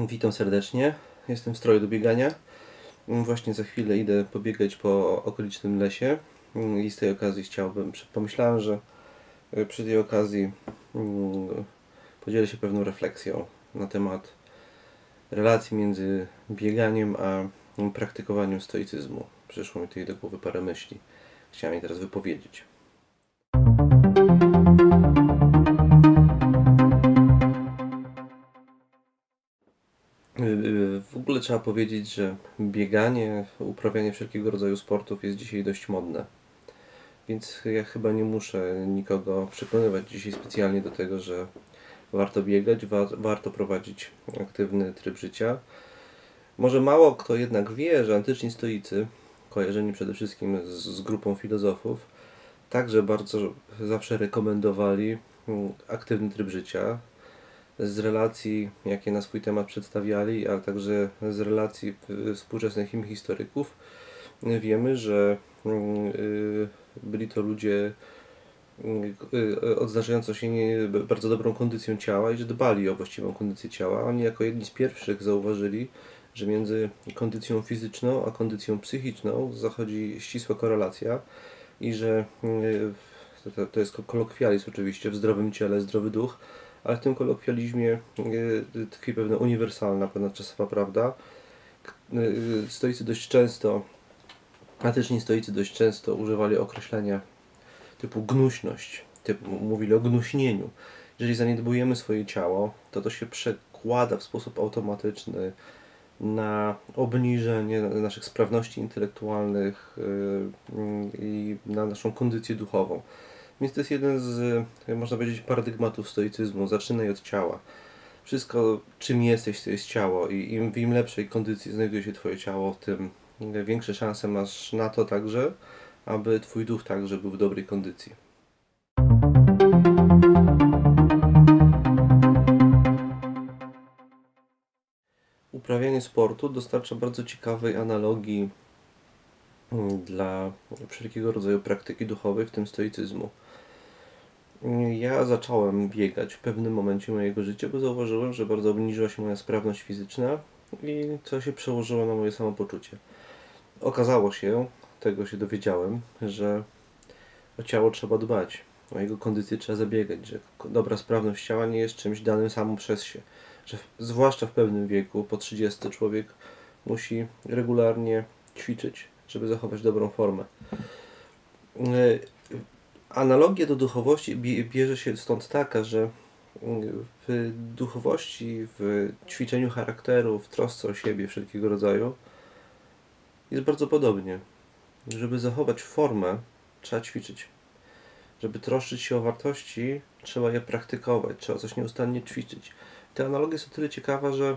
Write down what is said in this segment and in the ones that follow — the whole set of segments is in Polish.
Witam serdecznie, jestem w stroju do biegania. Właśnie za chwilę idę pobiegać po okolicznym lesie i z tej okazji pomyślałem, że przy tej okazji podzielę się pewną refleksją na temat relacji między bieganiem a praktykowaniem stoicyzmu. Przyszło mi tutaj do głowy parę myśli. Chciałem je teraz wypowiedzieć. W ogóle trzeba powiedzieć, że bieganie, uprawianie wszelkiego rodzaju sportów jest dzisiaj dość modne. Więc ja chyba nie muszę nikogo przekonywać dzisiaj specjalnie do tego, że warto biegać, warto prowadzić aktywny tryb życia. Może mało kto jednak wie, że antyczni stoicy, kojarzeni przede wszystkim z grupą filozofów, także bardzo zawsze rekomendowali aktywny tryb życia. Z relacji, jakie na swój temat przedstawiali, ale także z relacji współczesnych im historyków, wiemy, że byli to ludzie odznaczający się bardzo dobrą kondycją ciała i że dbali o właściwą kondycję ciała. Oni jako jedni z pierwszych zauważyli, że między kondycją fizyczną a kondycją psychiczną zachodzi ścisła korelacja i że to jest kolokwializm oczywiście, w zdrowym ciele zdrowy duch, ale w tym kolokwializmie tkwi pewna uniwersalna, ponadczasowa prawda. Antyczni stoicy dość często używali określenia typu gnuśność, mówili o gnuśnieniu. Jeżeli zaniedbujemy swoje ciało, to się przekłada w sposób automatyczny na obniżenie naszych sprawności intelektualnych i na naszą kondycję duchową. Więc to jest jeden z, można powiedzieć, paradygmatów stoicyzmu. Zaczynaj od ciała. Wszystko, czym jesteś, to jest ciało i w im lepszej kondycji znajduje się Twoje ciało, tym większe szanse masz na to także, aby Twój duch także był w dobrej kondycji. Uprawianie sportu dostarcza bardzo ciekawej analogii dla wszelkiego rodzaju praktyki duchowej, w tym stoicyzmu. Ja zacząłem biegać w pewnym momencie mojego życia, bo zauważyłem, że bardzo obniżyła się moja sprawność fizyczna i co się przełożyło na moje samopoczucie. Okazało się, tego się dowiedziałem, że o ciało trzeba dbać, o jego kondycję trzeba zabiegać, że dobra sprawność ciała nie jest czymś danym samo przez się, że zwłaszcza w pewnym wieku, po 30 człowiek musi regularnie ćwiczyć, żeby zachować dobrą formę. Analogia do duchowości bierze się stąd taka, że w duchowości, w ćwiczeniu charakteru, w trosce o siebie wszelkiego rodzaju jest bardzo podobnie. Żeby zachować formę, trzeba ćwiczyć. Żeby troszczyć się o wartości, trzeba je praktykować, trzeba coś nieustannie ćwiczyć. Ta analogia jest o tyle ciekawa, że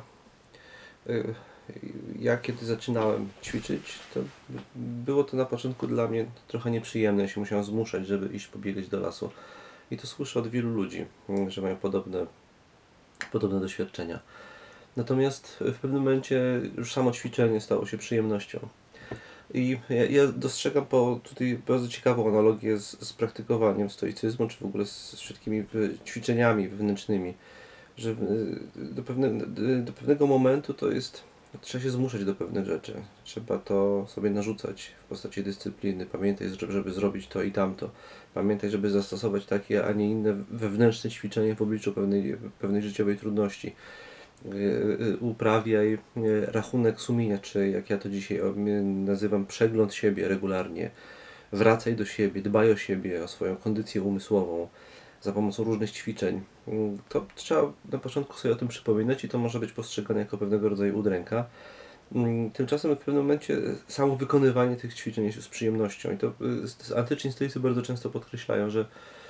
ja kiedy zaczynałem ćwiczyć, to było to na początku dla mnie trochę nieprzyjemne. Ja się musiałem zmuszać, żeby iść pobiegać do lasu. I to słyszę od wielu ludzi, że mają podobne doświadczenia. Natomiast w pewnym momencie już samo ćwiczenie stało się przyjemnością. I ja dostrzegam tutaj bardzo ciekawą analogię z praktykowaniem stoicyzmu, czy w ogóle z wszystkimi ćwiczeniami wewnętrznymi, że do pewnego momentu trzeba się zmuszać do pewnych rzeczy. Trzeba to sobie narzucać w postaci dyscypliny. Pamiętaj, żeby zrobić to i tamto. Pamiętaj, żeby zastosować takie, a nie inne wewnętrzne ćwiczenie w obliczu pewnej życiowej trudności. Uprawiaj rachunek sumienia, czy jak ja to dzisiaj nazywam, przegląd siebie regularnie. Wracaj do siebie, dbaj o siebie, o swoją kondycję umysłową za pomocą różnych ćwiczeń. To trzeba na początku sobie o tym przypominać i to może być postrzegane jako pewnego rodzaju udręka. Tymczasem w pewnym momencie samo wykonywanie tych ćwiczeń jest już przyjemnością i to antyczni stoicy bardzo często podkreślają, że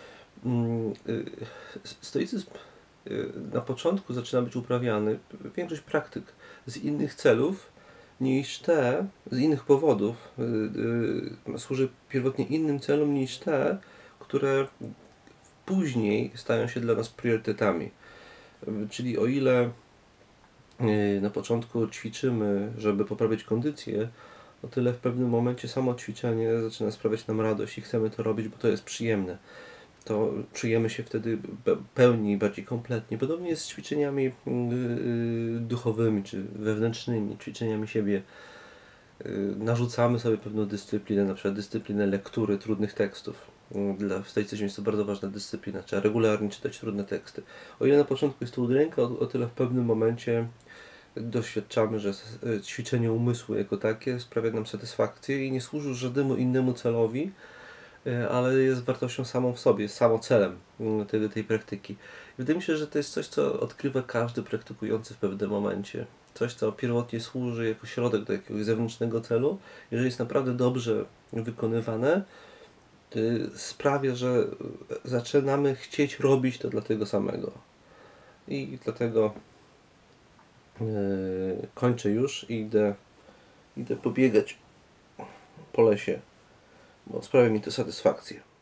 stoicyzm na początku zaczyna być uprawiany, większość praktyk z innych celów z innych powodów, służy pierwotnie innym celom niż te, które później stają się dla nas priorytetami. Czyli o ile na początku ćwiczymy, żeby poprawić kondycję, o tyle w pewnym momencie samo ćwiczenie zaczyna sprawiać nam radość i chcemy to robić, bo to jest przyjemne. to czujemy się wtedy pełni, bardziej kompletnie. Podobnie jest z ćwiczeniami duchowymi czy wewnętrznymi, ćwiczeniami siebie. Narzucamy sobie pewną dyscyplinę, na przykład dyscyplinę lektury trudnych tekstów. W stoicyzmie jest to bardzo ważna dyscyplina, trzeba regularnie czytać trudne teksty. O ile na początku jest to udręka, o tyle w pewnym momencie doświadczamy, że ćwiczenie umysłu jako takie sprawia nam satysfakcję i nie służy żadnemu innemu celowi, ale jest wartością samą w sobie, jest samo celem tej praktyki. Wydaje mi się, że to jest coś, co odkrywa każdy praktykujący w pewnym momencie. Coś, co pierwotnie służy jako środek do jakiegoś zewnętrznego celu. Jeżeli jest naprawdę dobrze wykonywane, sprawia, że zaczynamy chcieć robić to dla tego samego. I dlatego kończę już i idę pobiegać po lesie, bo sprawia mi to satysfakcję.